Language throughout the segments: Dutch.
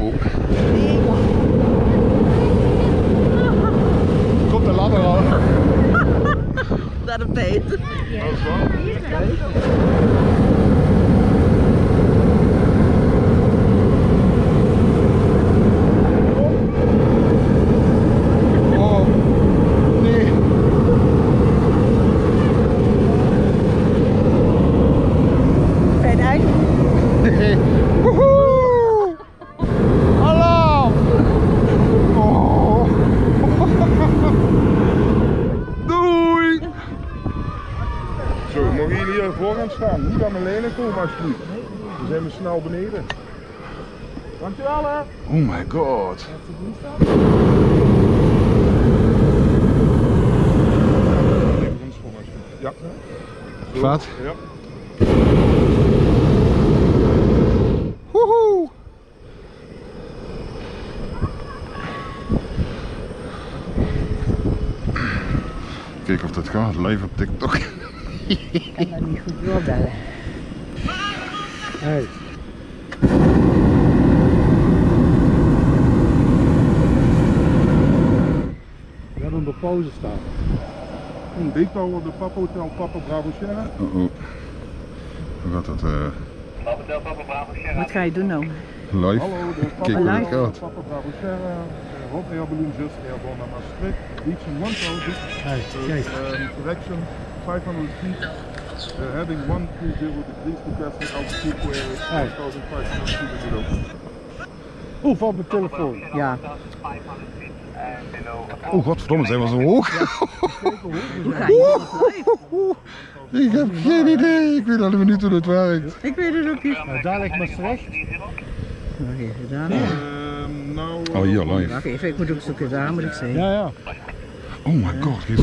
ook. Komt de ladder al. Naar de peet. Oh, nee. Fijn uit. Woehoe! Alarm! Oh. Doei! Zo, mogen jullie hier voor gaan staan? Niet aan mijn lenen komen alsjeblieft. Dan zijn we snel beneden. Dankjewel hè! Oh my god. Even een schoon alsjeblieft. Ja. Zo, Vat. Ja. Woehoe! Kijk of dat gaat, live op TikTok. Ik kan dat niet goed doorbellen. Hey. We hebben hem op pauze staan. Een Big Tower, de Papa Hotel, Papa Bravo Sierra. Oh oh. Hoe gaat dat Wat ga je doen nou? live? Hallo, de Papa Kijk hoe dat live. gaat. Papa Bravo Sierra, Hot Air Balloon Just Airborne naar Maastricht, reach in 1000, Hey, kijk. direction 500 feet, heading 120 degrees, requesting altitude query 5500 feet below. Oeh, van mijn telefoon. Ja. Oh godverdomme, zijn we zo hoog? Hoe ga je? Ik heb geen idee, ik weet al niet hoe dat werkt. Ik weet het ook niet. Nou, daar ligt Maastricht. Wacht even, daar. Nou, Oh hier, live. Wacht even, ik moet ook zoeken, daar moet ik zijn. Ja, ja. Oh my god, hier is...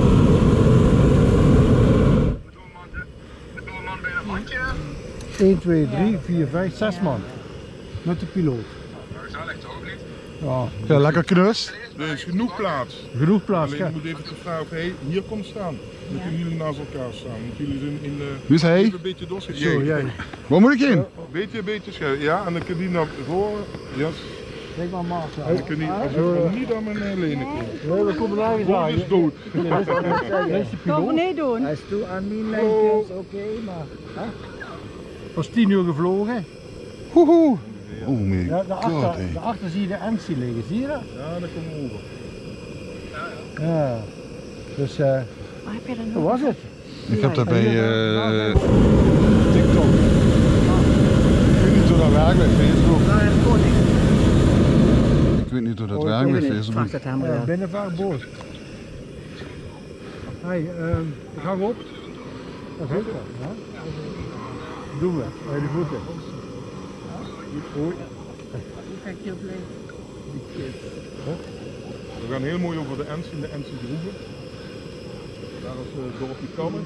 1, 2, 3, 4, 5, 6 man. Met de piloot. Ja, Ja, lekker knus. er is genoeg plaats. genoeg plaats. Alleen je moet even te vragen of hij hier komt staan. Dan kunnen jullie naast elkaar staan. Want jullie zijn in de... Wie is hij? Even een beetje doorzetten. Zo, jij. Waar moet ik in? Beetje schuin. Ja, en dan kun je naar voren. Ja. Kijk maar, Maas. Dan kun je alsjeblieft niet aan mijn lenen komen. Nee, we komen nergens Bob aan. is dood. Deze Toch piloot nee doen. hij is toe aan die lijntjes, oké, maar... Hè? Was 10 uur gevlogen. Woehoe. Oh my Ja, god, daarachter, hé. daarachter zie je de MC liggen, zie je dat? Ja, daar komen we over. Ja. Dus, Waar heb je dat hoe nog? was het? Ik heb dat bij TikTok. ik weet niet hoe dat werkt bij Facebook. Waar is koning? Ik weet niet hoe dat werkt bij Facebook. Vraag het aan me wel. Binnenvaartboot. Hey, gang op. Dat is het. Ja? Doen we, bij de voeten. Hoi. Hoe ga ik je opleven? We gaan heel mooi over de Ens in de Ense Groeven. Daar is dorpje Kammen.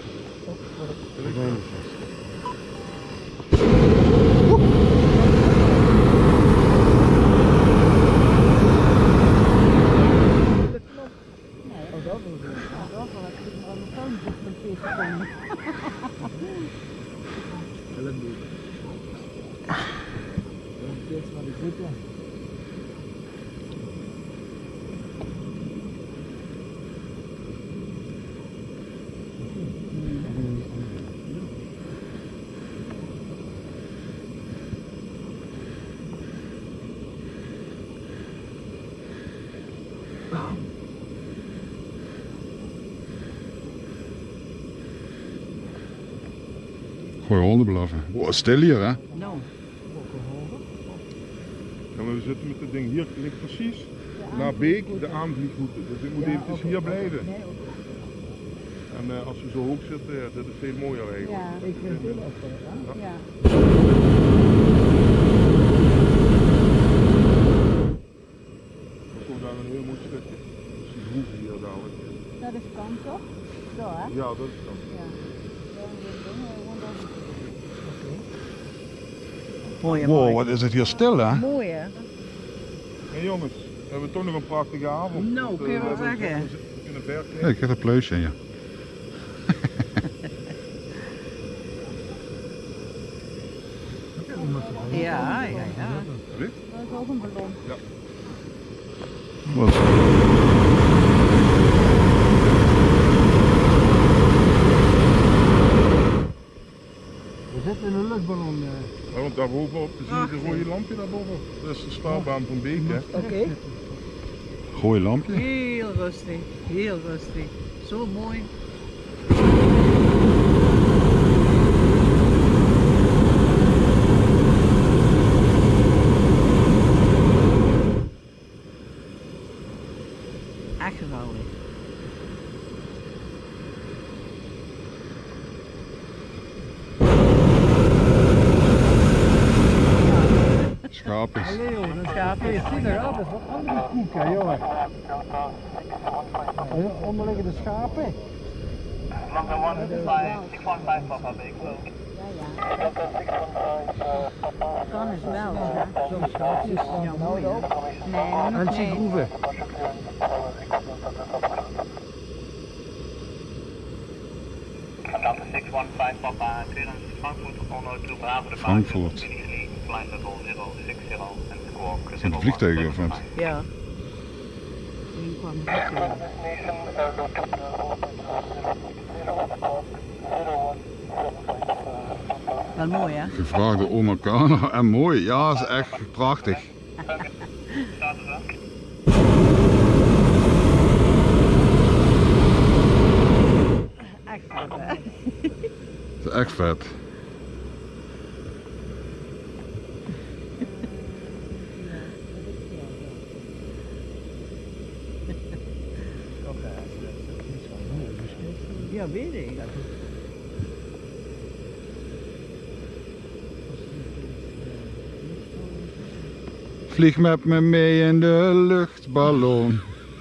Gooi honden blaffen. Wow, stil hier hè. Nou. Ja, maar we zitten met het ding hier, ligt precies naar Beek, de aanvliegroute. Dus ik moet eventjes hier blijven. En als je zo hoog zit, dat is veel mooier eigenlijk. Ja, ik vind het ook wel. Ja. Dan komt daar een heel mooi stukje. Dus die groeven hier dadelijk. Dat is kant toch? Zo hè? Ja, dat is dan. Ja. Mooi, Wow, wat is het hier stil hè? Mooi hè? En jongens, we hebben toch nog een prachtige avond. Nou, Want, kun je wel we zeggen. zitten in de berg. Ja, ik heb een pluisje ja. Ja, ja, ja. Wie? ook een ballon. Wat? We zitten in een luchtballon. Ja, want daar bovenop zie je de rode lampje daarboven. Dat is de startbaan van Beek, hè. Oké. Gooi lampje. Heel rustig, heel rustig. Zo mooi. Echt geweldig. Schaapjes. Leo, een Schaapjes. Je ziet er altijd wat andere koeken, jongen. Onder liggen de schapen. Kan is wel, ja. Zo'n schaapjes staan Ja, mooi hè. Nee, en nog zie niet. groeven. Delta 615 Papa, clearance Frankfurt on 02 Bravo, de Frankfurt. flight level 060 en squawk Zijn de vliegtuigen of wat? Ja. Die kwam het zo. Wel mooi hè? Gevraagde oma Kana en mooi. Ja, is echt prachtig. Echt goed hè? Dat is echt vet. Ja, weet ik. Vlieg met me mee in de luchtballon.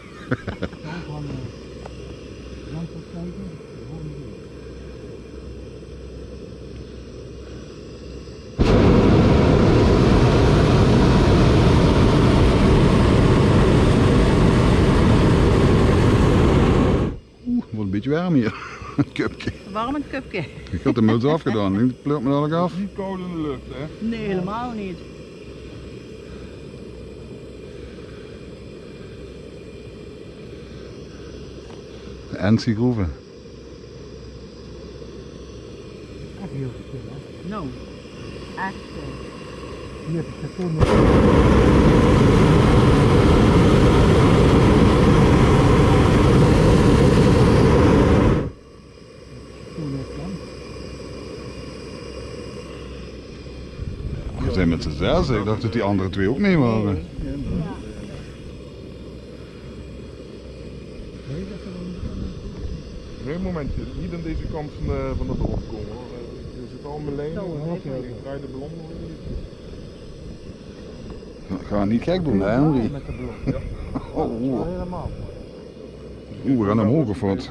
Wordt een beetje warm hier. Een cupje. Warm een cupje? Ik had de muts afgedaan. Nu pleurt me dadelijk af. Niet koud in de lucht, hè. Nee, helemaal niet. Ensie groeven. Echt heel veel, hè. Nou, echt. Hier heb ik het We zijn met z'n zes. Ik dacht dat die andere twee ook mee waren. Nee, momentje, niet aan deze kant van de bron komen hoor. Er zit al mijn lijnen. Ik draai de ballon nog even. Ga niet gek doen, hè Henry? met de ballon. Oh, Helemaal. we gaan omhoog of wat?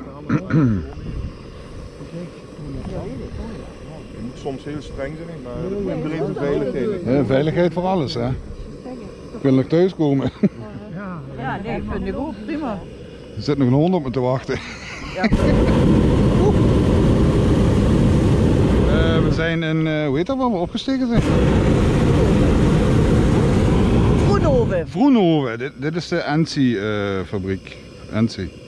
Je moet soms heel streng zijn, maar iedereen zijn veiligheid. Ja, veiligheid voor alles, hè? Ik wil nog thuiskomen. Ja, nee, vind ik ook prima. Er zit nog een hond op me te wachten. Ja. We zijn in, hoe heet dat waar we opgestegen zijn? Vroenhoven. Vroenhoven, dit is de Ensie fabriek. Ensie.